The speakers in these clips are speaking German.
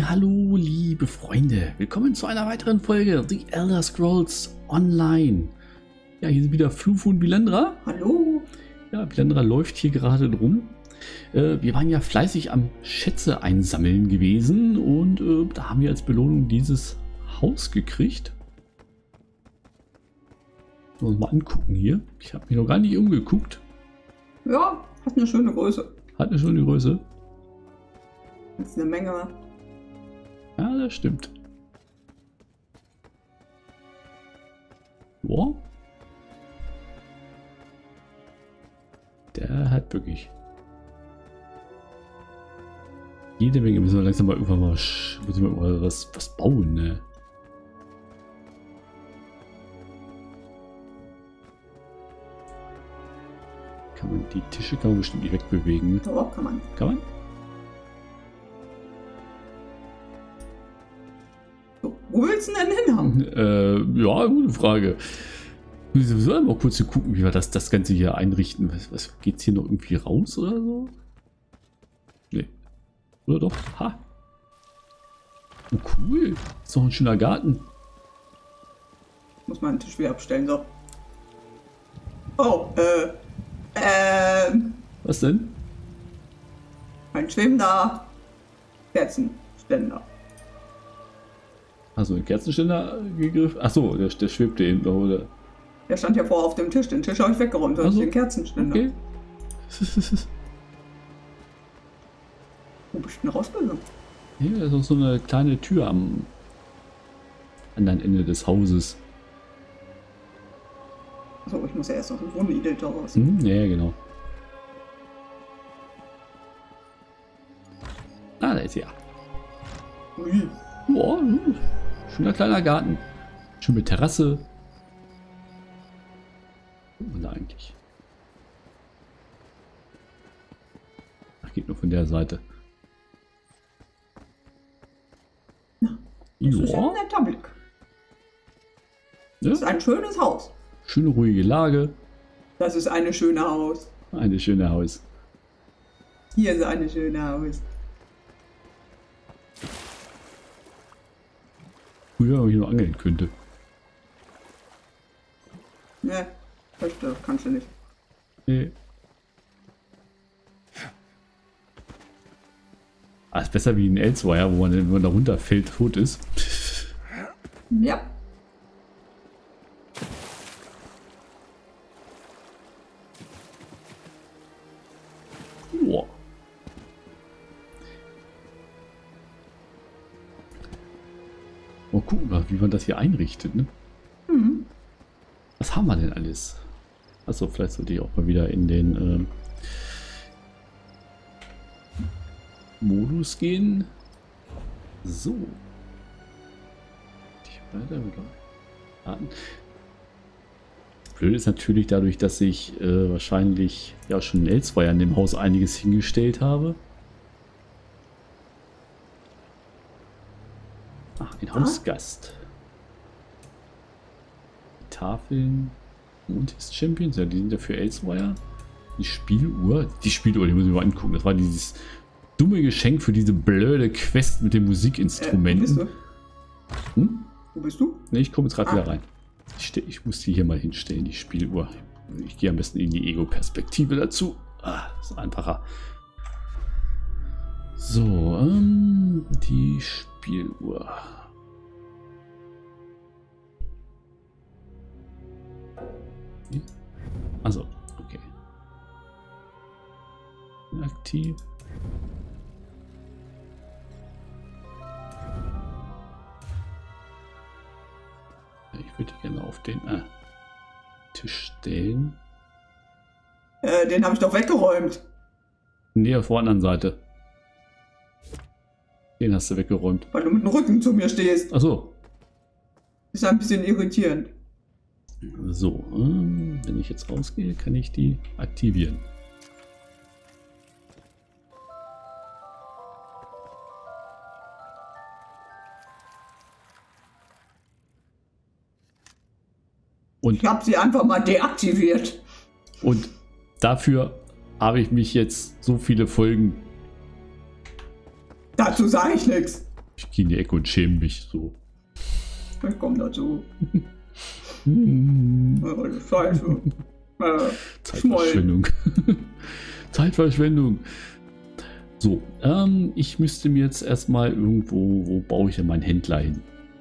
Hallo, liebe Freunde. Willkommen zu einer weiteren Folge The Elder Scrolls Online. Ja, hier sind wieder Flufu und Bilendra. Hallo. Ja, Bilendra läuft hier gerade drum. Wir waren ja fleißig am Schätze einsammeln gewesen und da haben wir als Belohnung dieses Haus gekriegt. Mal angucken hier. Ich habe mich noch gar nicht umgeguckt. Ja, hat eine schöne Größe. Hat eine schöne Größe. Das ist eine Menge. Ja, das stimmt. Boah. Der hat wirklich jede Menge. Müssen wir langsam mal irgendwann mal was bauen, ne? Die Tische kann man bestimmt nicht wegbewegen. Doch, kann man. Kann man? So, wo willst du denn hin haben? Ja, gute Frage. Wir sollen mal kurz gucken, wie wir das Ganze hier einrichten. Was geht's hier noch irgendwie raus oder so? Nee. Oder doch? Ha! Oh, cool. Ist doch ein schöner Garten. Muss man den Tisch wieder abstellen, so. Oh, Was denn? ein schwebender Kerzenständer. Also ein Kerzenständer gegriffen? Achso, der schwebte eben noch, oder? Der stand ja vorher auf dem Tisch. Den Tisch habe ich weggeräumt. Das ist den Kerzenständer. Okay. Wo bist du denn rausgegangen? Hier ist auch so eine kleine Tür am anderen Ende des Hauses. Achso, ich muss ja erst aus dem Wohnidel raus. Ja, genau. Ah, da ist er. Ui. Boah, schöner kleiner Garten. Schön mit Terrasse. Und da eigentlich. Ach, geht nur von der Seite. Na, das ist ja Ja, ein netter Blick. Das ist ein schönes Haus. schöne ruhige Lage. Das ist eine schöne Haus. Eine schöne Haus. Hier ist eine schöne Haus. Früher, ob ich noch angeln könnte. Ne, das kannst du nicht. Nee. Ah, ist besser wie ein Elsewire, wo man, wenn man da runterfällt, tot ist. Ja. Boah. Mal gucken, wie man das hier einrichtet, ne? Mhm. Was haben wir denn alles? Achso, vielleicht sollte ich auch mal wieder in den Modus gehen. So. Weiter warten. Blöd ist natürlich dadurch, dass ich wahrscheinlich ja schon Elsewhere in dem Haus einiges hingestellt habe. Ach, ein Hausgast. Die Tafeln. Und ist Champions, ja, die sind ja für Elsewhere. Die Spieluhr, die muss ich mal angucken. Das war dieses dumme Geschenk für diese blöde Quest mit den Musikinstrumenten. Wo bist du? Hm? Wo bist du? Ne, ich komme jetzt gerade wieder rein. Ich muss die hier mal hinstellen, die Spieluhr. Ich gehe am besten in die Ego-Perspektive dazu. Ah, das ist einfacher. So, die Spieluhr. Also, okay. Aktiv. Ich würde die gerne auf den Tisch stellen. Den habe ich doch weggeräumt. Nee, auf der anderen Seite. Den hast du weggeräumt. Weil du mit dem Rücken zu mir stehst. Achso. Ist ein bisschen irritierend. So, wenn ich jetzt rausgehe, kann ich die aktivieren. Und Ich habe sie einfach mal deaktiviert. Und dafür habe ich mich jetzt so viele Folgen... Dazu sage ich nichts. gehe in die Ecke und schäme mich so. Ich komme dazu. Hm. Scheiße. Zeitverschwendung. Zeitverschwendung. So, ich müsste mir jetzt erstmal irgendwo, wo baue ich denn meinen Händler hin?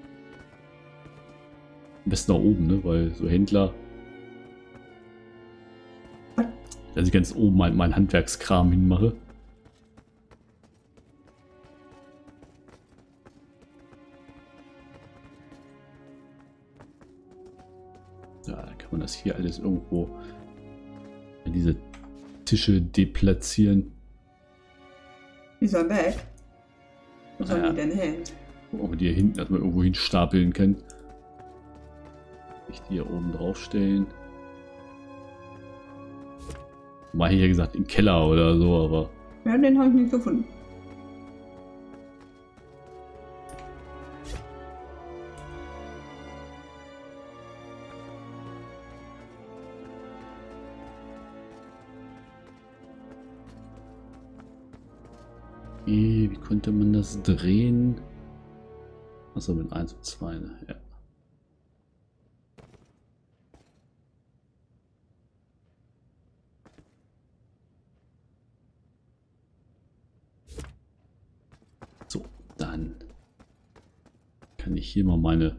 Am besten da oben, ne? Weil so Händler, dass ich ganz oben mein Handwerkskram hinmache. Ja, dann kann man das hier alles irgendwo, diese Tische deplatzieren. Die sollen weg. Wo sollen Ja. die denn hin? Ob man die hier hinten erstmal irgendwo hinstapeln kann. Nicht die hier oben draufstellen. Mal hier gesagt im Keller oder so, aber Ja, den habe ich nicht gefunden. wie konnte man das drehen? Achso, mit 1 und 2, ne? Ja. So, dann kann ich hier mal meine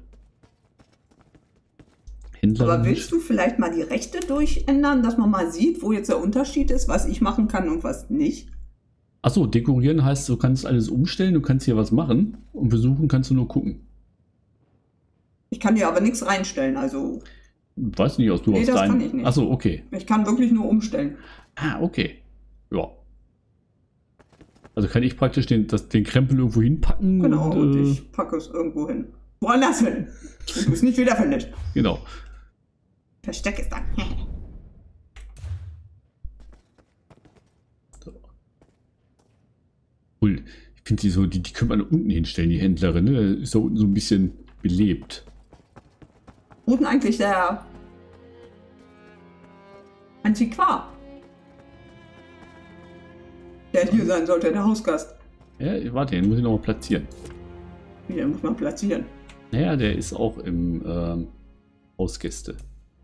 Händler. Aber willst du vielleicht mal die Rechte durchändern, dass man mal sieht, wo jetzt der Unterschied ist, was ich machen kann und was nicht? Achso, dekorieren heißt, du kannst alles umstellen, du kannst hier was machen und besuchen kannst du nur gucken. Ich kann dir aber nichts reinstellen, also Weiß nicht, aus du Nee, aus das deinem. kann ich nicht. Achso, okay. ich kann wirklich nur umstellen. Ah, okay. Ja. Also kann ich praktisch den Krempel irgendwo hinpacken. Genau, und und ich packe es irgendwo hin. Woanders hin. Wo du es nicht wiederfindest. genau. Versteck es dann. So. Cool. Ich finde die so, die könnte man unten hinstellen, die Händlerin. Ne? Ist da unten so ein bisschen belebt. Wo denn eigentlich der Antiquar? Der hier sein sollte, der Hausgast. Ja, warte, den muss ich nochmal platzieren. Wie, den muss man platzieren. Naja, der ist auch im Hausgäste.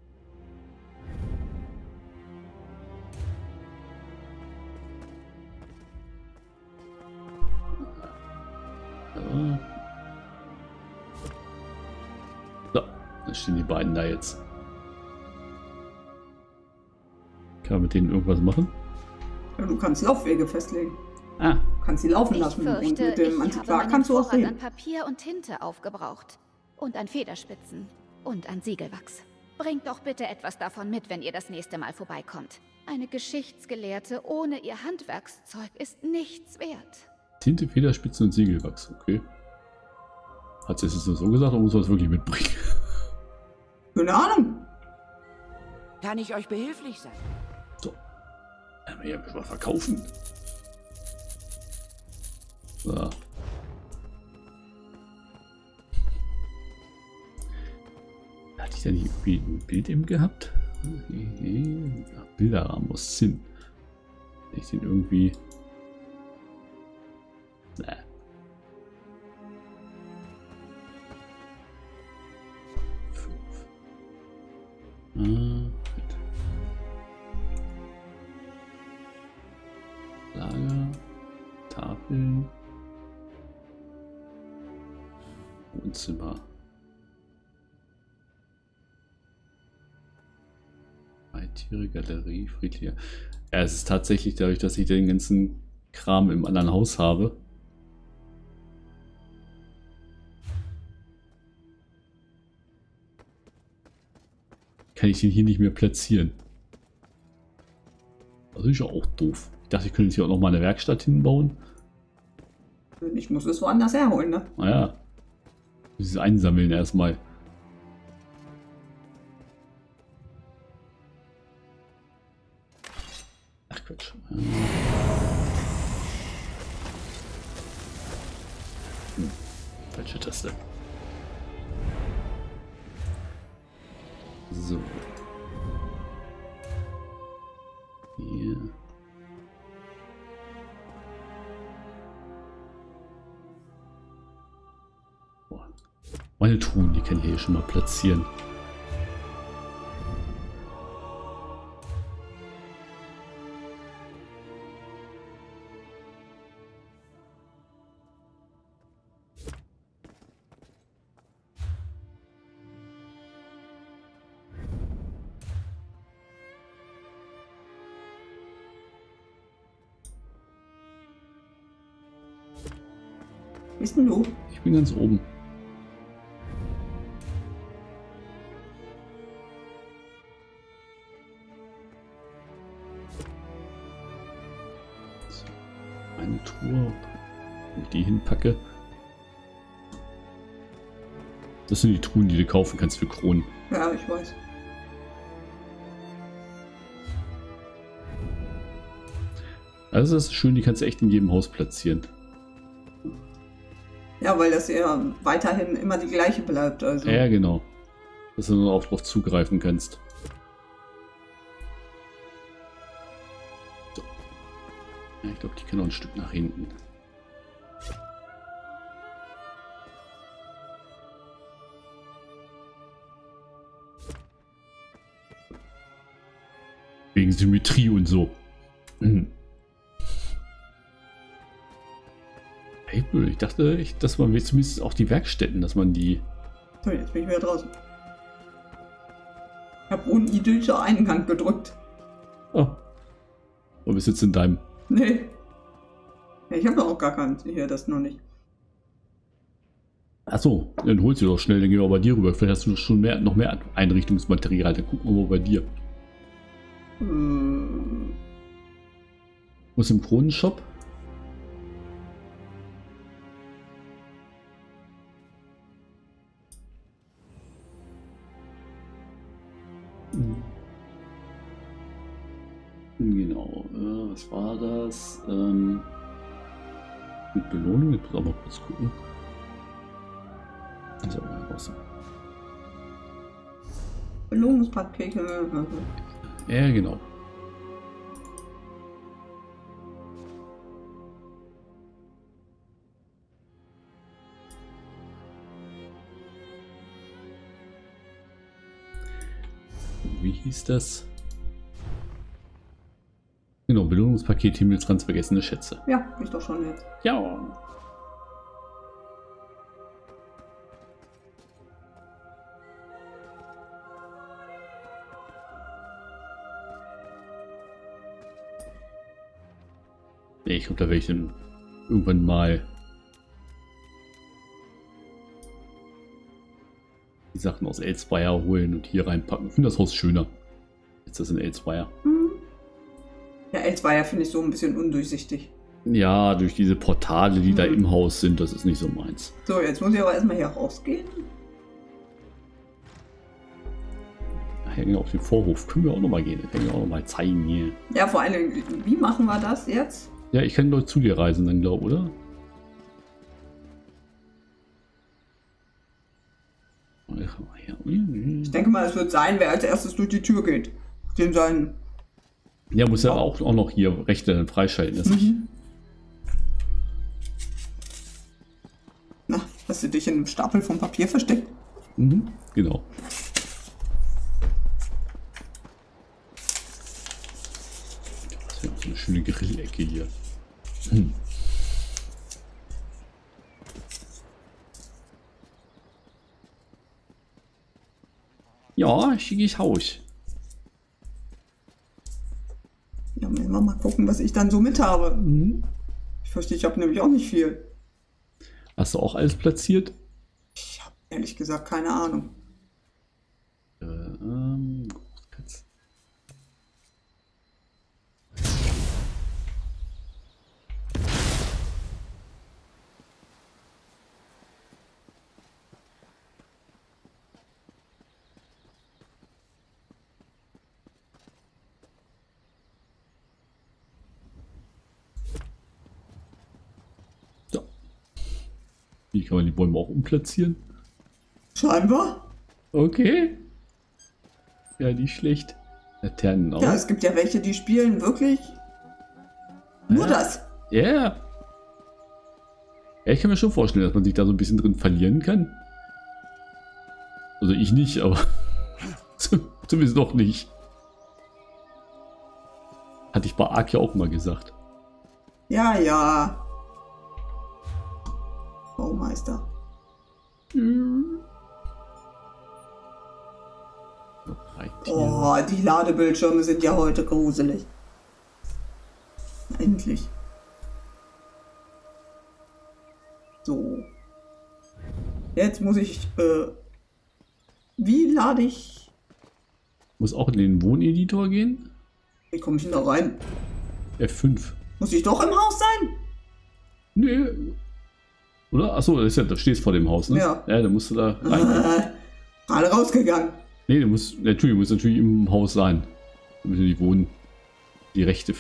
Ja. So, dann stehen die beiden da jetzt. Kann man mit denen irgendwas machen? Ja, du kannst Laufwege festlegen. Ah, Du kannst sie laufen Ich lassen. Und fürchte, mit dem ich habe Antiquar meinen kannst du auch Vorrat an reden. Papier und Tinte aufgebraucht. Und an Federspitzen. Und an Siegelwachs. Bringt doch bitte etwas davon mit, wenn ihr das nächste Mal vorbeikommt. Eine Geschichtsgelehrte ohne ihr Handwerkszeug ist nichts wert. Tinte, Federspitzen und Siegelwachs, okay. Hat sie es jetzt nur so gesagt oder muss man es wirklich mitbringen? Keine Ahnung. Kann ich euch behilflich sein? So. Ja, müssen wir verkaufen. So. Hatte ich da nicht irgendwie ein Bild eben gehabt? Ach, Bilderrahmen aus Sim. Ich den irgendwie. Nee. Gut. Lager, Tafeln, Wohnzimmer. Tiere, Galerie, friedlicher. Ja, es ist tatsächlich dadurch, dass ich den ganzen Kram im anderen Haus habe. Kann ich den hier nicht mehr platzieren. Das ist ja auch doof. Ich dachte, ich könnte jetzt hier auch noch mal eine Werkstatt hinbauen. Ich muss es woanders herholen, ne? Naja. Muss ich einsammeln erstmal. Ach Quatsch. Falsche Taste. So. Hier. Meine Truhen, die kann ich hier schon mal platzieren. Wo bist denn du? Ich bin ganz oben. So, eine Truhe, wo ich die hinpacke. Das sind die Truhen, die du kaufen kannst für Kronen. Ja, ich weiß. Also das ist schön, die kannst du echt in jedem Haus platzieren. Ja, weil das ja weiterhin immer die gleiche bleibt. Also. Ja, genau. Dass du dann auch drauf zugreifen kannst. So. Ja, ich glaube, die kann noch ein Stück nach hinten. Wegen Symmetrie und so. Hey, ich dachte echt, dass man zumindest auch die Werkstätten, dass man die... So, jetzt bin ich wieder draußen. Ich habe unidyllischer Eingang gedrückt. Oh. Du bist jetzt in deinem... Nee. Ja, ich habe doch auch gar keinen. Hier, das noch nicht. Achso, dann holst du doch schnell, dann gehen wir bei dir rüber. Vielleicht hast du schon noch mehr Einrichtungsmaterial. Dann gucken wir mal bei dir. Muss im Kronenshop. Genau, was war das? Mit Belohnung, ich muss auch mal kurz gucken. Also, raus. Belohnungspakete. Ja, genau. Wie hieß das? Genau, Belohnungspaket Himmelskranz vergessene Schätze. Ja, ich doch schon jetzt. Ja. Ich glaube, da werde ich dann irgendwann mal die Sachen aus Elsewire holen und hier reinpacken. Ich finde das Haus schöner. Jetzt das in Elsewire. Ja, Elsewire finde ich so ein bisschen undurchsichtig. Ja, durch diese Portale, die da im Haus sind, das ist nicht so meins. So, jetzt muss ich aber erstmal hier rausgehen. Hängen auf den Vorhof. Können wir auch nochmal gehen. Das können wir auch nochmal zeigen hier. Ja, vor allem, wie machen wir das jetzt? Ja, ich kann Leute zu dir reisen, dann glaube oder? Ich denke mal, es wird sein, wer als erstes durch die Tür geht. Den sein. Ja, muss ja auch noch hier Rechte dann freischalten. Das Na, hast du dich in einem Stapel vom Papier versteckt? Genau. Das ist ja auch so eine schöne Grillecke hier. Ja, schickes Haus. Ja, müssen wir mal gucken, was ich dann so mit habe. Ich fürchte, ich habe nämlich auch nicht viel. Hast du auch alles platziert? Ich habe ehrlich gesagt keine Ahnung. So. Wie kann man die Bäume auch umplatzieren? Scheinbar. Okay. Ja, nicht schlecht. Laternen auch. Ja, es gibt ja welche, die spielen wirklich nur das. Ja. Yeah. Ja, ich kann mir schon vorstellen, dass man sich da so ein bisschen drin verlieren kann. Also ich nicht, aber zumindest noch nicht. Hatte ich bei Ark ja auch mal gesagt. Ja, ja. Baumeister. Oh, die Ladebildschirme sind ja heute gruselig. Endlich. So. Jetzt muss ich, wie lade ich? Muss auch in den Wohneditor gehen? Wie komme ich denn da rein? F5. Muss ich doch im Haus sein? Nö. Oder? Achso, das ist ja, da stehst vor dem Haus, ne? Ja. Ja, da musst du da rein. Gerade rausgegangen. Nee, du musst natürlich im Haus sein. Damit du die Rechte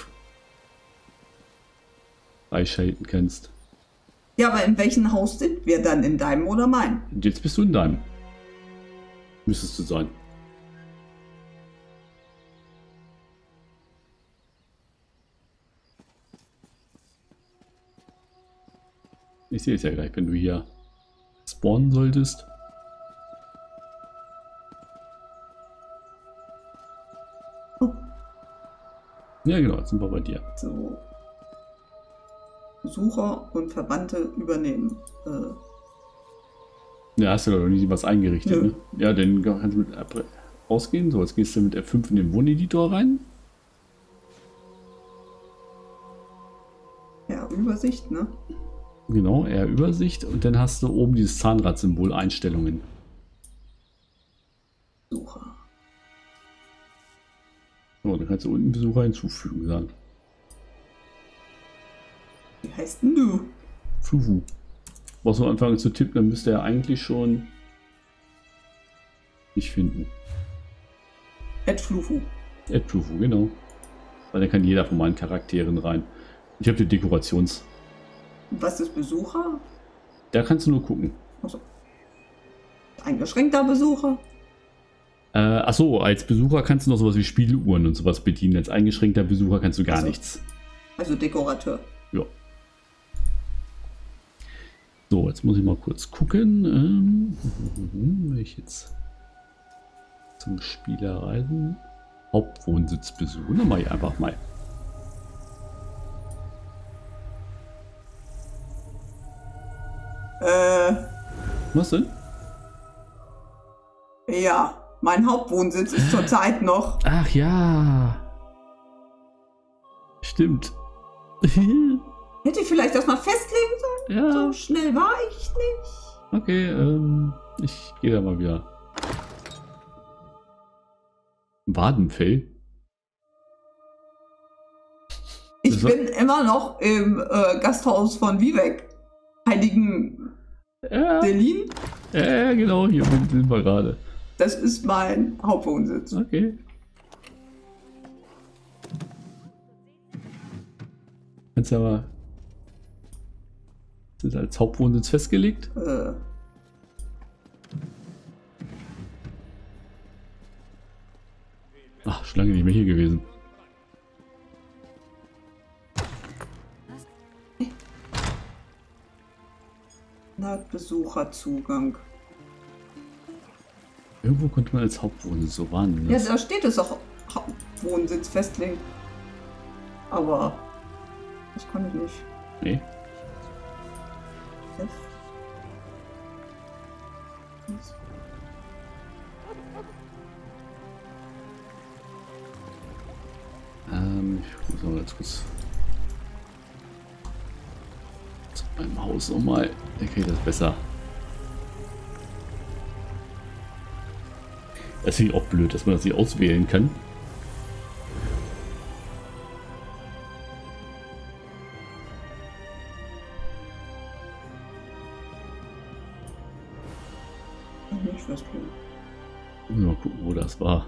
freischalten kannst. Ja, aber in welchem Haus sind wir dann? In deinem oder meinem? Und jetzt bist du in deinem. Müsstest du sein. Ich sehe es ja gleich, wenn du hier spawnen solltest. Oh. Ja genau, jetzt sind wir bei dir. So. Besucher und Verbannte übernehmen. Ja, hast du doch nie was eingerichtet, Nö. ne? Ja, dann kannst du mit rausgehen. So, jetzt gehst du mit F5 in den Wohneditor rein. Ja, Übersicht, ne? Genau, eher Übersicht. Und dann hast du oben dieses Zahnradsymbol Einstellungen. Besucher. So, dann kannst du unten Besucher hinzufügen sagen. Wie heißt denn du? Fufu. Brauchst du anfangen zu tippen, dann müsste er eigentlich schon dich finden. Flufu. Fufu, genau. Weil dann kann jeder von meinen Charakteren rein. Ich habe die Dekorations. Was ist Besucher? Da kannst du nur gucken. Achso. Eingeschränkter Besucher? Achso, als Besucher kannst du noch sowas wie Spieluhren und sowas bedienen. Als eingeschränkter Besucher kannst du gar Ach so. nichts. Also Dekorateur. Ja. So, jetzt muss ich mal kurz gucken. Wenn ich jetzt zum Spieler reisen. Hauptwohnsitz besuchen. Dann mache ich einfach mal. Was denn? Ja, mein Hauptwohnsitz ist zurzeit noch. Ach ja. Stimmt. Hätte ich vielleicht das mal festlegen sollen? Ja. So schnell war ich nicht. Okay, ich gehe da mal wieder. Wadenfell? Ich bin immer noch im Gasthaus von Vivek. Heiligen Ja, Selin. ja, genau, hier sind wir gerade. Das ist mein Hauptwohnsitz. Okay. Kannst du aber. Ist als Hauptwohnsitz festgelegt? Ach, schon lange nicht mehr hier gewesen. Besucherzugang. Irgendwo konnte man als Hauptwohnsitz so warnen. Ja, da steht es auch Hauptwohnsitz festlegen. Aber das kann ich nicht. Nee. F. Ich muss mal ganz kurz zu meinem Haus nochmal. Da kriege ich das besser. Das finde ich auch blöd, dass man das nicht auswählen kann. Nicht festlegen. Mal gucken, wo das war.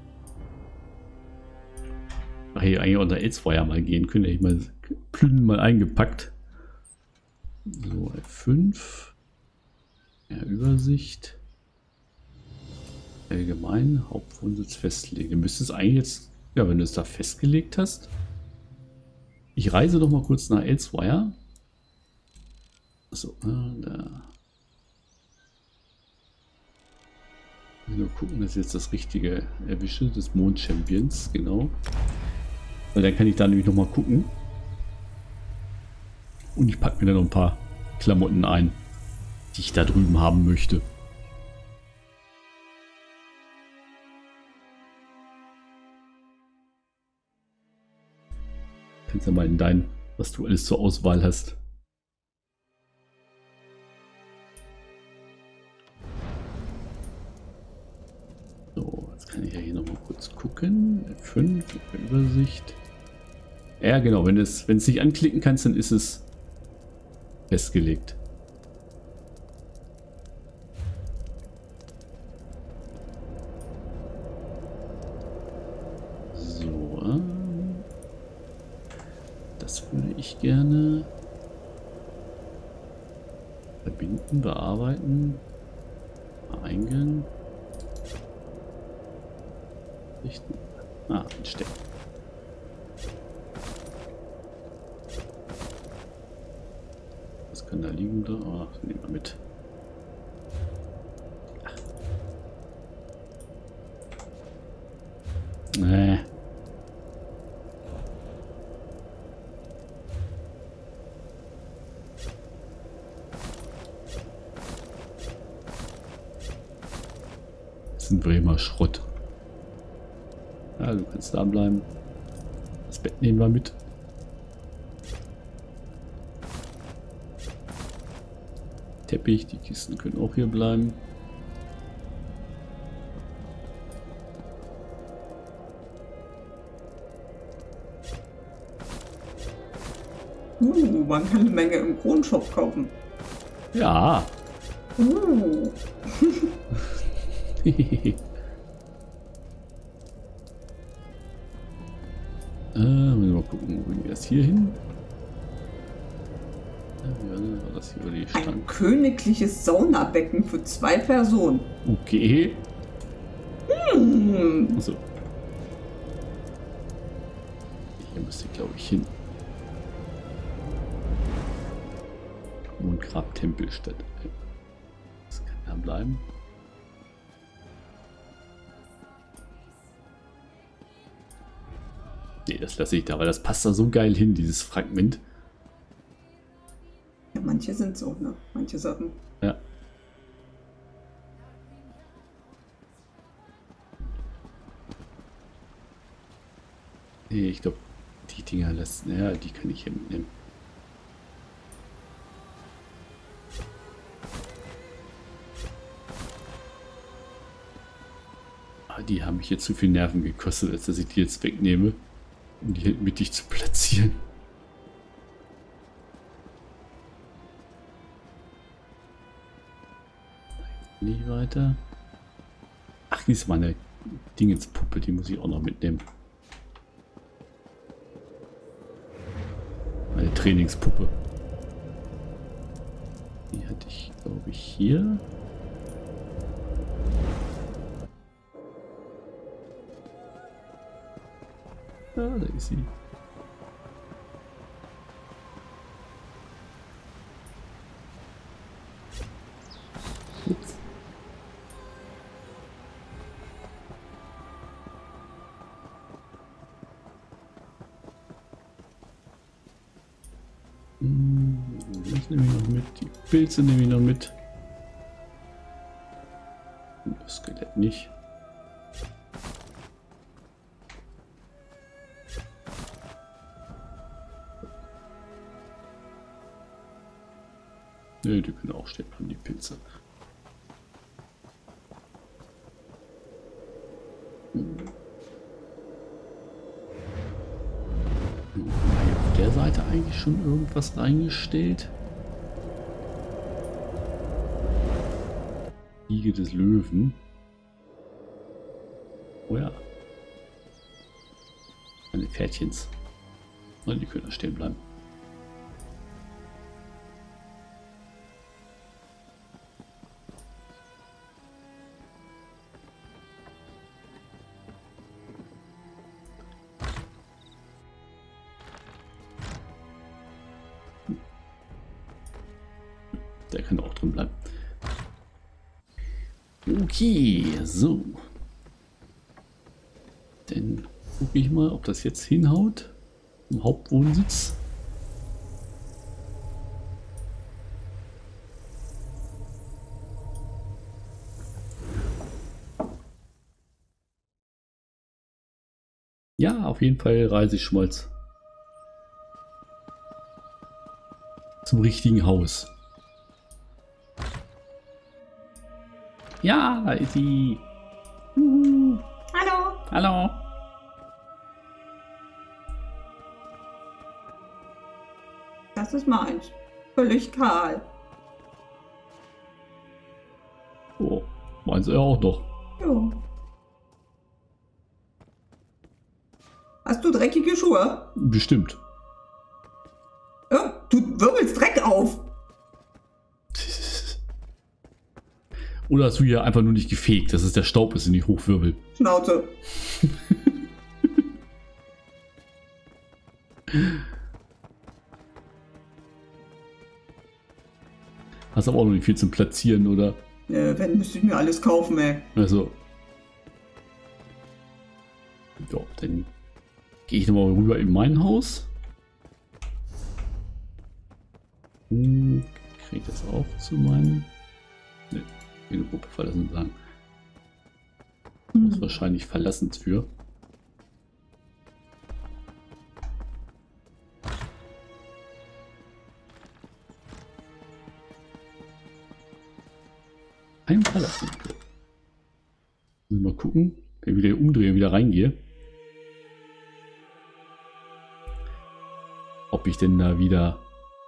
Ach, hier eigentlich unter Elsewire mal gehen können. Ich mal Plünden mal eingepackt. So, F5. Ja, Übersicht. Allgemein, Hauptwohnsitz festlegen. Du müsstest eigentlich jetzt, ja, wenn du es da festgelegt hast. Ich reise doch mal kurz nach Elsewire. Achso, da. Nur gucken, dass ich jetzt das Richtige erwische, des Mond-Champions, genau. Weil dann kann ich da nämlich nochmal gucken. Und ich packe mir dann noch ein paar Klamotten ein, die ich da drüben haben möchte. Kannst ja mal in dein, was du alles zur Auswahl hast. So, jetzt kann ich ja hier nochmal kurz gucken. F5, Übersicht. Ja, genau, wenn es nicht anklicken kannst, dann ist es festgelegt. So, das würde ich gerne verbinden, bearbeiten, Eingang, richten, anstecken. Was kann da liegen? Oh, nehmen wir mit. Nee. Das ist ein Bremer Schrott. Ja, du kannst da bleiben. Das Bett nehmen wir mit. Teppich, die Kisten können auch hier bleiben. Man kann eine Menge im Kronenshop kaufen. Ja. Mal gucken, wo bringen wir das hier hin? Ja, war das hier über die Stange? Ein königliches Saunabecken für 2 Personen. Okay. Also. Hier müsste ich, glaube ich, hin. Mondgrab-Tempelstadt. Das kann da bleiben. Nee, das lasse ich da, weil das passt da so geil hin, dieses Fragment. Ja, manche sind so, ne? Manche Sachen. Ja. Nee, ich glaube, die Dinger lassen. Ja, die kann ich hier mitnehmen. Ah, die haben mich jetzt zu viel Nerven gekostet, als dass ich die jetzt wegnehme, um die hinten mittig zu platzieren. Nicht weiter. Ach, die ist meine Dingenspuppe, die muss ich auch noch mitnehmen. Meine Trainingspuppe. Die hatte ich, glaube ich, hier. Ja, da ist sie. Ups. Das nehme ich noch mit. Die Pilze nehme ich noch mit. Und das Skelett nicht. Ne, die können auch stehen bleiben, die Pilze. Auf der Seite eigentlich schon irgendwas reingestellt. Wiege des Löwen. Oh ja. Meine Pferdchens. Nein, die können da stehen bleiben. Der kann auch drin bleiben. Okay, so. Dann gucke ich mal, ob das jetzt hinhaut. Im Hauptwohnsitz. Ja, auf jeden Fall Reisigschmolz. Zum richtigen Haus. Ja, da ist sie. Hallo. Hallo. Das ist meins. Völlig kahl. Oh, meins ja auch noch. Jo. Hast du dreckige Schuhe? Bestimmt. Ja, du wirbelst Dreck auf. Oder hast du hier einfach nur nicht gefegt, dass es der Staub ist und nicht hochwirbelt? Schnauze. Hast aber auch noch nicht viel zum Platzieren, oder? Wenn, müsste ich mir alles kaufen, ey. Also. Ja, dann gehe ich nochmal rüber in mein Haus. Kriege ich das auch zu meinem... Ne, eine Gruppe verlassen sagen. Muss wahrscheinlich verlassen für. Ein verlassen. Mal gucken, wenn ich wieder umdrehe und wieder reingehe. Ob ich denn da wieder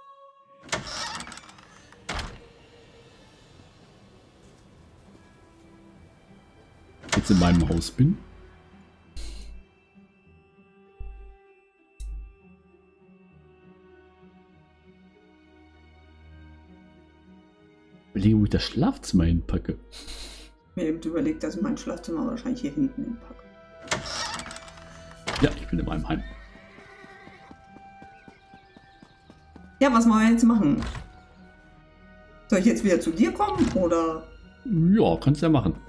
jetzt in meinem Haus bin. Überlege, wo ich das Schlafzimmer hinpacke. Mir eben überlegt, dass ich mein Schlafzimmer wahrscheinlich hier hinten hinpacke. Ja, ich bin in meinem Heim. Ja, was wollen wir jetzt machen? Soll ich jetzt wieder zu dir kommen, oder? Ja, kannst ja machen.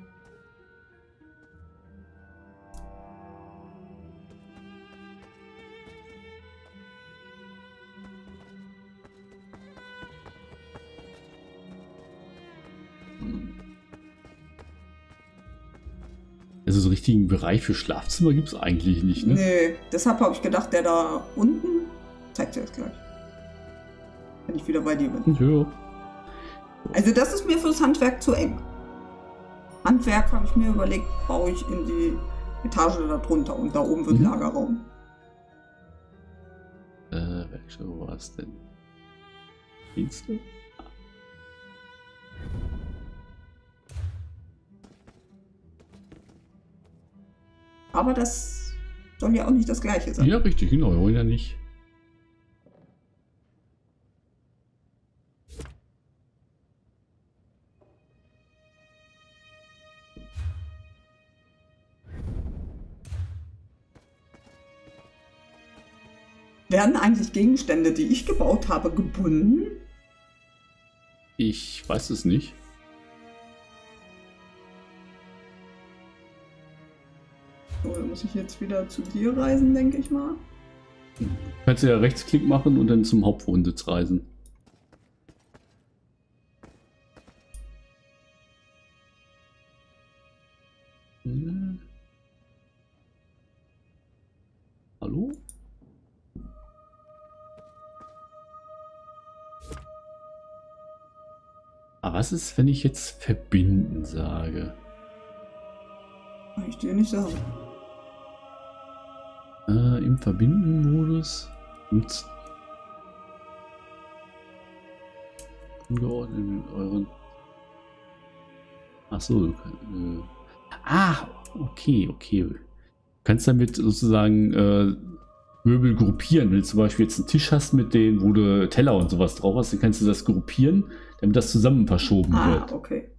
Also so einen richtigen Bereich für Schlafzimmer gibt es eigentlich nicht, ne? Nee, deshalb habe ich gedacht, der da unten zeigt dir das gleich. Wenn ich wieder bei dir bin. Ja. Also das ist mir fürs Handwerk zu eng. Handwerk habe ich mir überlegt, baue ich in die Etage darunter und da oben wird Lagerraum. Welche war es denn? Dienste? Aber das soll ja auch nicht das gleiche sein. Ja, richtig, genau. Wir wollen ja nicht. Werden eigentlich Gegenstände, die ich gebaut habe, gebunden? Ich weiß es nicht. So, dann muss ich jetzt wieder zu dir reisen, denke ich mal. Du kannst ja Rechtsklick machen und dann zum Hauptwohnsitz reisen. Hallo? Aber was ist, wenn ich jetzt verbinden sage? Kann ich dir nicht sagen. Im Verbinden-Modus gibt's ungeordnet mit euren. Achso, okay. Du kannst damit sozusagen Möbel gruppieren. Wenn du zum Beispiel jetzt einen Tisch hast, mit denen, wo du Teller und sowas drauf hast, dann kannst du das gruppieren, damit das zusammen verschoben wird. Okay.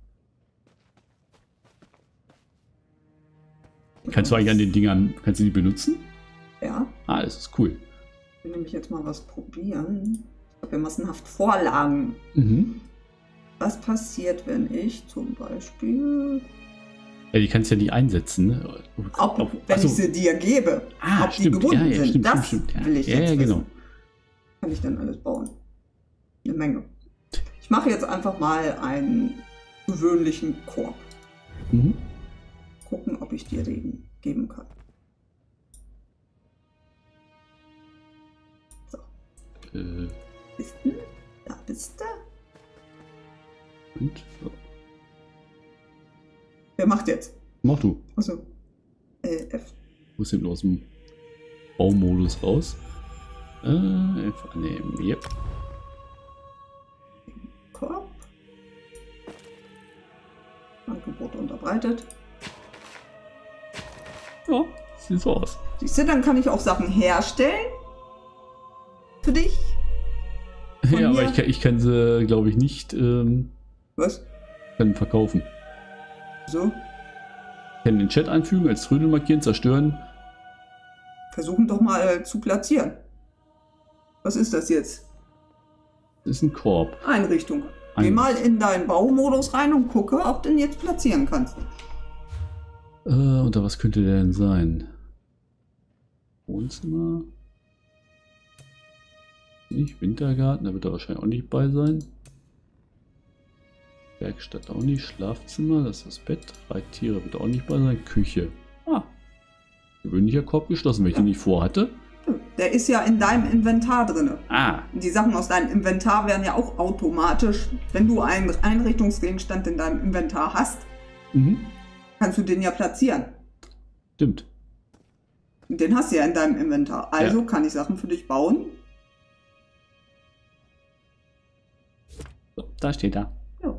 Kannst du eigentlich an den Dingern, kannst du die benutzen? Ja. Das ist cool. Ich will nämlich jetzt mal was probieren. Ich habe ja massenhaft Vorlagen. Mhm. Was passiert, wenn ich zum Beispiel... Ja, die kannst du ja nicht einsetzen. Ne? Wenn ich sie dir gebe, ob die gebunden sind, stimmt, das stimmt. Ja. will ich jetzt genau. wissen. Kann ich dann alles bauen? Eine Menge. Ich mache jetzt einfach mal einen gewöhnlichen Korb. Mhm. Gucken, ob ich dir den geben kann. So. Bist du? Da bist du. Und? So. Wer macht jetzt? Mach du. Achso. F. Wo ist denn aus dem Baumodus raus? F annehmen. Yep. Korb. Angebot unterbreitet. Ja, sieht so aus. Siehst du, dann kann ich auch Sachen herstellen. Für dich. Von Ja, mir? aber ich kann sie, glaube ich, nicht Was? kann verkaufen. So. Ich kann den Chat einfügen, als Trödel markieren, zerstören. Versuchen doch mal zu platzieren. Was ist das jetzt? Das ist ein Korb. Einrichtung. Geh mal in deinen Baumodus rein und gucke, ob du den jetzt platzieren kannst. Unter was könnte der denn sein? Wohnzimmer. Nicht Wintergarten, da wird er wahrscheinlich auch nicht bei sein. Werkstatt auch nicht. Schlafzimmer, das ist das Bett. Reittiere wird auch nicht bei sein. Küche. Ah. Gewöhnlicher Korb geschlossen, wenn ich den nicht vorhatte. Der ist ja in deinem Inventar drin. Ah. Die Sachen aus deinem Inventar werden ja auch automatisch, wenn du einen Einrichtungsgegenstand in deinem Inventar hast, kannst du den ja platzieren. Stimmt. Und den hast du ja in deinem Inventar. Also kann ich Sachen für dich bauen. So, da steht er. Ja.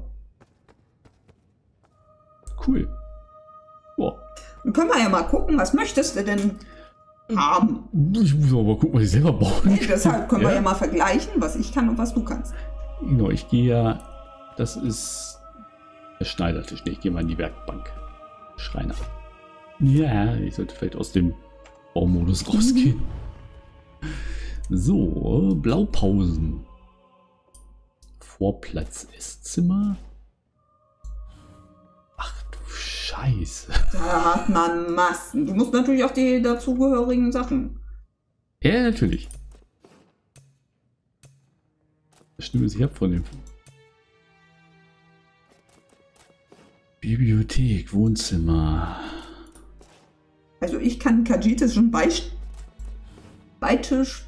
Cool. Boah. Dann können wir ja mal gucken, was möchtest du denn haben? Ich muss aber mal gucken, was ich selber bauen kann. Nee, deshalb können wir ja mal vergleichen, was ich kann und was du kannst. Genau, ich gehe ja. Das ist der Schneidertisch. Nee, ich gehe mal in die Werkbank. Schreiner. Ja, ich sollte vielleicht aus dem Baumodus rausgehen. So, Blaupausen. Vorplatz, Esszimmer. Ach du Scheiße. Da hat man Massen. Du musst natürlich auch die dazugehörigen Sachen. Ja, natürlich. Das stimmt, ich habe von dem. Bibliothek, Wohnzimmer. Also ich kann kajitischen Beitisch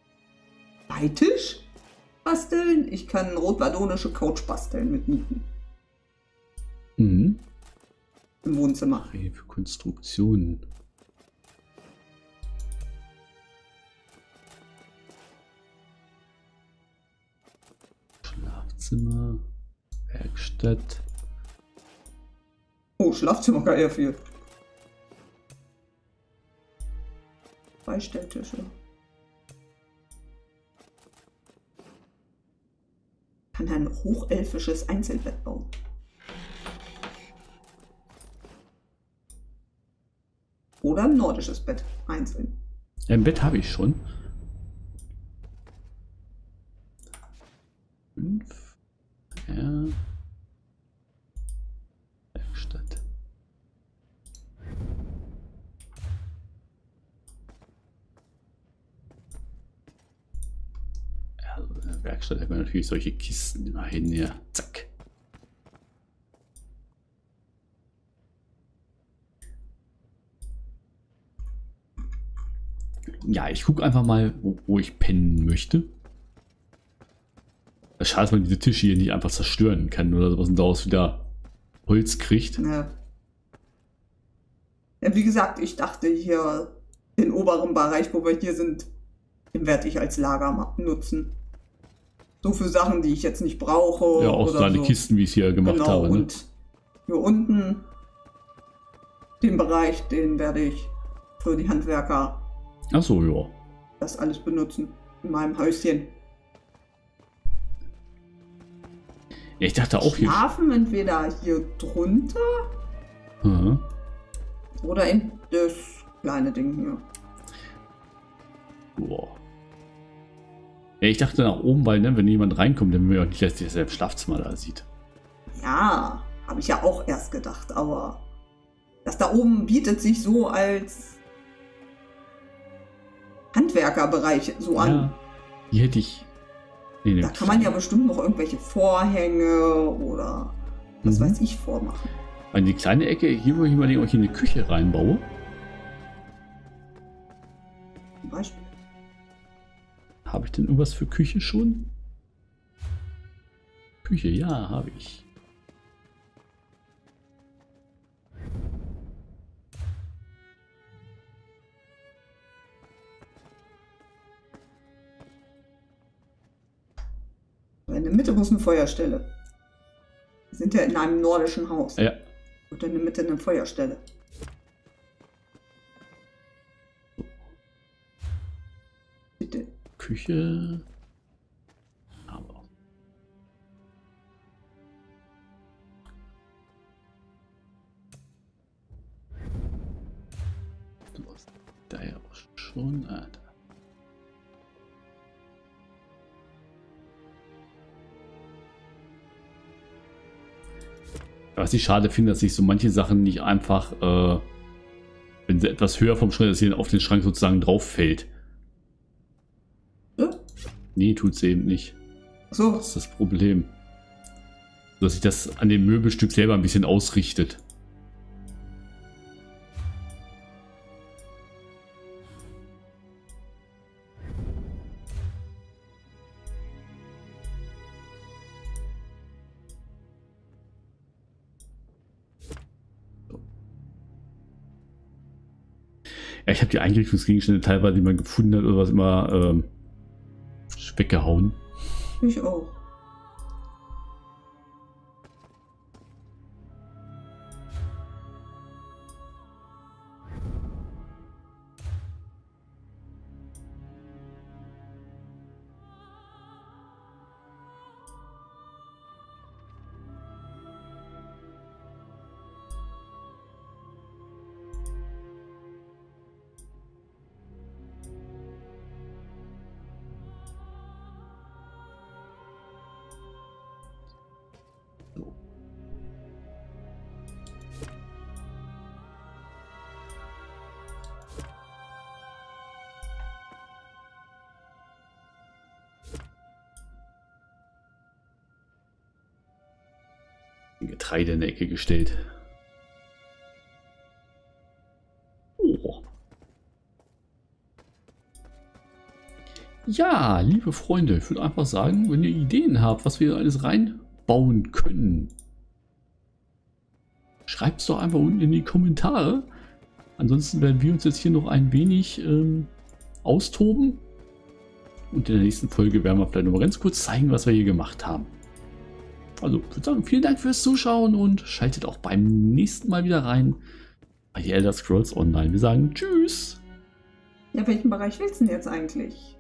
basteln. Ich kann rotwadonische Couch basteln mit Nieten. Mhm. Im Wohnzimmer. Für Konstruktionen. Schlafzimmer, Werkstatt. Oh, Schlafzimmer kann ja viel. Beistelltische. Kann ein hochelfisches Einzelbett bauen. Oder ein nordisches Bett einzeln. Ein Bett habe ich schon. 5. Ja. Werkstatt. Ja, also in der Werkstatt hat man natürlich solche Kisten immerhin, ja. Zack. Ja, ich gucke einfach mal, wo ich pennen möchte. Schade, dass man diese Tische hier nicht einfach zerstören kann oder sowas und daraus wieder Holz kriegt. Ja. Ja, wie gesagt, ich dachte hier, den oberen Bereich, wo wir hier sind, den werde ich als Lager nutzen. So für Sachen, die ich jetzt nicht brauche. Ja, auch so eine Kisten, wie ich es hier gemacht genau, habe. Ne? Und hier unten, den Bereich, den werde ich für die Handwerker Ach so, ja. das alles benutzen. In meinem Häuschen. Ja, ich dachte auch hier. Schlafen entweder hier drunter oder in das kleine Ding hier. Boah. Ja, ich dachte nach oben, weil, ne, wenn jemand reinkommt, dann will man auch nicht, dass der im Schlafzimmer da sieht. Ja, habe ich ja auch erst gedacht, aber das da oben bietet sich so als Handwerkerbereich so an. Ja, die hätte ich. Nee, Da kann man ja bestimmt noch irgendwelche Vorhänge oder was weiß ich vormachen. An die kleine Ecke, hier würde ich überlegen, ob ich hier eine Küche reinbaue. Zum Beispiel. Habe ich denn irgendwas für Küche schon? Küche, ja, habe ich. In der Mitte muss eine Feuerstelle. Wir sind ja in einem nordischen Haus. Ja. Und in der Mitte eine Feuerstelle. Bitte. Küche. Aber. Du hast da ja auch schon. Da. Was ich schade finde, dass sich so manche Sachen nicht einfach, wenn sie etwas höher vom Schrank ist, auf den Schrank sozusagen drauf fällt. Nee, tut sie eben nicht. So. Das ist das Problem. Dass sich das an dem Möbelstück selber ein bisschen ausrichtet. Ja, ich habe die Einrichtungsgegenstände teilweise, die man gefunden hat oder was immer weggehauen. Ich auch. Getreide in der Ecke gestellt. Oh. Ja, liebe Freunde, ich würde einfach sagen, wenn ihr Ideen habt, was wir alles reinbauen können, schreibt es doch einfach unten in die Kommentare. Ansonsten werden wir uns jetzt hier noch ein wenig austoben. Und in der nächsten Folge werden wir vielleicht noch mal ganz kurz zeigen, was wir hier gemacht haben. Also, ich würde sagen, vielen Dank fürs Zuschauen und schaltet auch beim nächsten Mal wieder rein bei The Elder Scrolls Online. Wir sagen Tschüss! Ja, welchen Bereich willst du denn jetzt eigentlich?